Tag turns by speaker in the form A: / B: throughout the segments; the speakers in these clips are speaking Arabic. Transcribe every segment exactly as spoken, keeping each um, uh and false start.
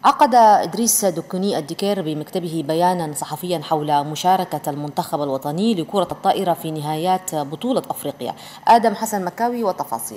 A: عقد إدريس دكوني الدكير بمكتبه بيانا صحفيا حول مشاركة المنتخب الوطني لكرة الطائرة في نهايات بطولة أفريقيا. آدم حسن مكاوي وتفاصيل.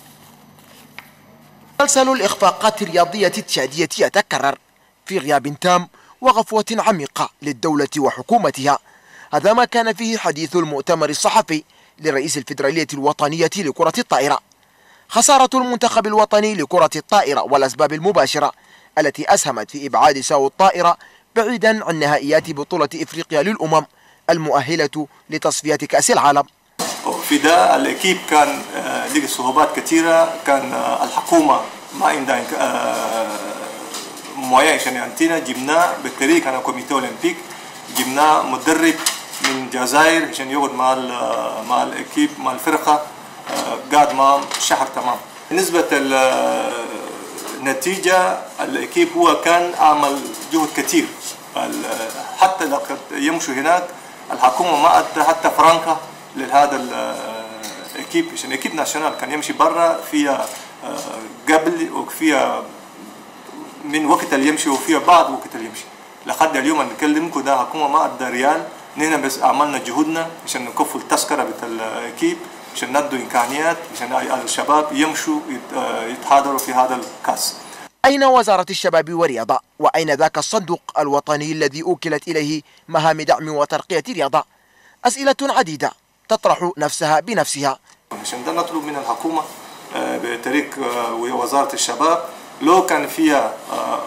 B: مسلسل الإخفاقات الرياضية التشادية يتكرر في غياب تام وغفوة عميقة للدولة وحكومتها. هذا ما كان فيه حديث المؤتمر الصحفي لرئيس الفيدرالية الوطنية لكرة الطائرة. خسارة المنتخب الوطني لكرة الطائرة والأسباب المباشرة التي أسهمت في إبعاد ساو الطائرة بعيدا عن نهائيات بطولة إفريقيا للأمم المؤهلة لتصفيات كأس العالم.
C: في ده الأكيب كان لقى صعوبات كثيرة، كان الحكومة ما عندها مويه عشان ينتينا، جبناه بالطريق أنا كوميتي أولمبيك، جبناه مدرب من الجزائر عشان يقعد مع مع الأكيب مع الفرقة، قعد معهم شهر تمام. بالنسبة النتيجة الأكيب هو كان عمل جهد كثير، حتى لو يمشوا هناك الحكومة ما أدى حتى فرنكا لهذا الأكيب عشان الأكيب ناشونال كان يمشي برا فيها قبل وفيها من وقت اللي يمشي وفيها بعد وقت اللي يمشي. لحد اليوم اللي نكلمكم ده الحكومة ما أدى ريال، نحن بس عملنا جهودنا عشان نكفوا التذكرة بتاع الأكيب عشان ندوا إمكانيات عشان الشباب يمشوا يتحاضروا في هذا الكاس.
B: أين وزارة الشباب والرياضة؟ وأين ذاك الصندوق الوطني الذي أوكلت إليه مهام دعم وترقية الرياضة؟ أسئلة عديدة تطرح نفسها بنفسها.
C: عشان ده نطلب من الحكومة بطريق وزارة الشباب، لو كان فيها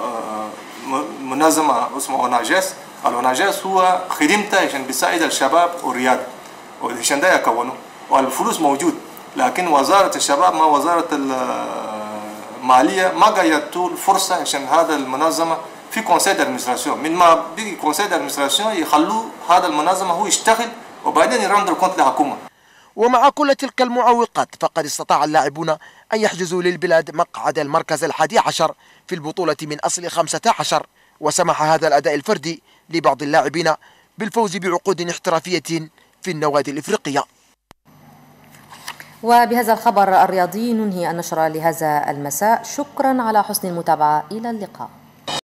C: منظمة اسمها أوناجيس، الأوناجيس هو خدمته عشان بيساعد الشباب والرياضة وعشان ده يكونوا، والفلوس موجود، لكن وزارة الشباب ما وزارة المالية ما قاعدة فرصة عشان هذا المنظمة في كونسيل دادمنستراسيون، من ما بيجي كونسيل دادمنستراسيون يخلوه هذا المنظمة هو يشتغل وبعدين يرندر كونت للحكومة.
B: ومع كل تلك المعوقات فقد استطاع اللاعبون أن يحجزوا للبلاد مقعد المركز الحادي عشر في البطولة من أصل خمسة عشر، وسمح هذا الأداء الفردي لبعض اللاعبين بالفوز بعقود احترافية في النوادي الإفريقية.
A: وبهذا الخبر الرياضي ننهي النشرة لهذا المساء. شكرا على حسن المتابعة، إلى اللقاء.